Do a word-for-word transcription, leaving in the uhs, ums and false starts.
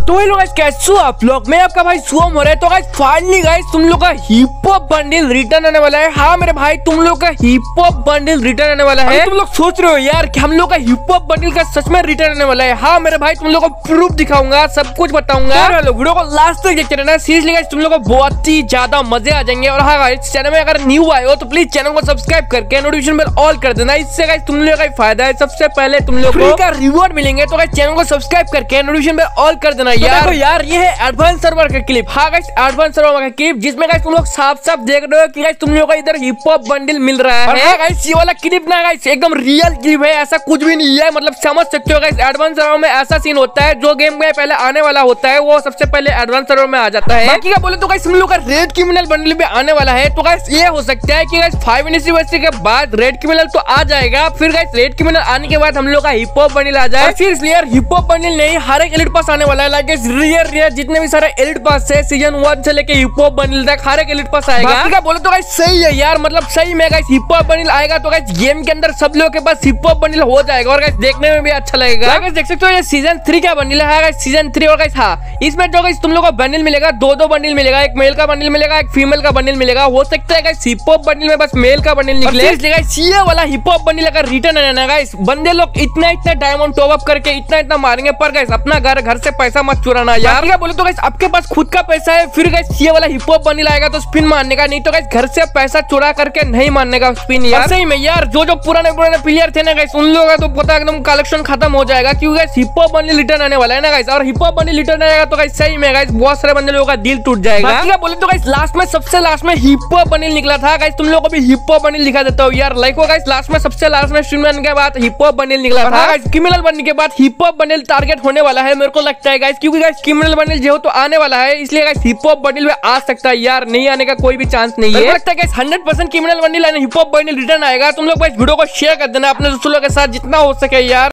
तो भाई लोग कैसे हो आप लोग, मैं आपका भाई सुम हो रहा है। तो गाइस फाइनली गाइस तुम लोग का हिप हॉप बंडल रिटर्न आने वाला है। हाँ मेरे भाई तुम लोग का हिप हॉप बंडल रिटर्न आने वाला है। तुम लोग सोच रहे हो यार कि हम लोग का हिप हॉप बंडल का सच में रिटर्न आने वाला है। हाँ मेरे भाई तुम लोग को प्रूफ दिखाऊंगा, सब कुछ बताऊंगा। वीडियो को लास्ट तक देखते रहना, सीरियसली गाइस तुम लोग को बहुत ही ज्यादा मजे आ जाएंगे। और हाँ गाइस चैनल में अगर न्यू आए हो तो प्लीज चैनल को सब्सक्राइब करके नोटिफिकेशन बेल ऑल कर देना। इससे गाइस तुम लोग का फायदा है, सबसे पहले तुम लोग को का रिवॉर्ड मिलेंगे। तो गाइस चैनल को सब्सक्राइब करके नोटिफिकेशन बेल ऑल कर देना यार। यार ये है एडवांस सर्वर का क्लिप। हाँ गाइस एडवांस सर्वर का क्लिप जिसमें गाइस तुम लोग साफ साफ देख रहे हो कि गाइस तुम लोगों को इधर हिप हॉप बंडल मिल रहा है। हाँ गाइस ये वाला क्लिप ना गाइस एकदम रियल क्लिप है, ऐसा कुछ भी नहीं है। मतलब समझ सकते हो गाइस एडवांस सर्वर में ऐसा सीन होता है जो गेम में पहले आने वाला होता है वो सबसे पहले एडवांस सर्वर में आ जाता है। बाकी का बोले तो गाइस हम लोग का रेड क्रिमिनल बंडल भी आने वाला है। तो गाइस ये हो सकता है कि गाइस फाइव एनिवर्सरी के बाद रेड क्रिमिनल तो आ जाएगा, फिर गाइस रेड क्रिमिनल आने के बाद हम लोग का हिप हॉप बंडल आ जाए। फिर इसलिए हिप हॉप बंडल नहीं हर एक एलिट पास आने वाला है। लाइक रियर रियर जितने भी सारे एलिट पास है सीजन वन से लेके हिप हॉप बंडल तक हर एक एलिट पास आएगा। बाकी का बोले तो गाइस सही है यार, मतलब सही में गाइस हिप हॉप बंडल आएगा तो गाइस गेम के अंदर सब लोगों के पास हिप हॉप बंडल हो जाएगा और गाइस देखने में भी अच्छा लगेगा। गाइस देख सकते हो ये सीजन थ्री का बंडल है गाइस, सीजन थ्री। और गाइस हाँ इसमें जो गाइस तुम लोग को बंडल मिलेगा, दो दो बंडल मिलेगा, एक मेल का बंडल मिलेगा, एक फीमेल का बंडल मिलेगा। हो सकता है गाइस हिप हॉप बंडल में बस मेल का बंडल निकले, इसलिए गाइस ये वाला हिप हॉप बंडल अगर रिटर्न आना ना गाइस बंदे लोग इतना इतना डायमंड टॉप अप करके इतना इतना मारेंगे। पर गाइस अपना घर घर से पैसा मत चुराना यार। क्या बोले तो गाइस आपके पास खुद का पैसा है फिर गाइस ये वाला हिप हॉप बंडल आएगा तो स्पिन मारने का, नहीं तो गाइस घर से पैसा चुरा करके नहीं मारने का स्पिन यार। सही में यार जो जो पुराने पुराने प्लेयर थे ना गाइस उन लोगों का तो पता एकदम कलेक्शन खत्म हो जाएगा क्योंकि guys hip hop bundle return आने वाला है ना गाइस। और हिप हॉप बंडल रिटर्न आएगा तो गाइस सही में गाइस बहुत सारे बंदे लोगों का दिल टूट जाएगा। बाकी का बोले तो गाइस लास्ट में सबसे लास्ट में हिप हॉप बंडल निकला था गाइस, तुम लोगों को भी हिप हॉप बंडल दिखा देता हूं यार। लाइक हो गाइस लास्ट में सबसे लास्ट में स्ट्रीम बनने के बाद हिप हॉप बंडल निकला था गाइस। क्रिमिनल बनने के बाद हिप हॉप बंडल टारगेट होने वाला है मेरे को लगता है गाइस, क्योंकि गाइस क्रिमिनल बंडल जो तो आने वाला है इसलिए गाइस हिप हॉप बंडल में आ सकता है यार, नहीं आने का कोई भी चांस नहीं है। लगता है guys hundred percent criminal bundle and hip hop bundle return आएगा। तुम लोग गाइस वीडियो को शेयर कर देना अपने दोस्तों के साथ जितना हो सके यार।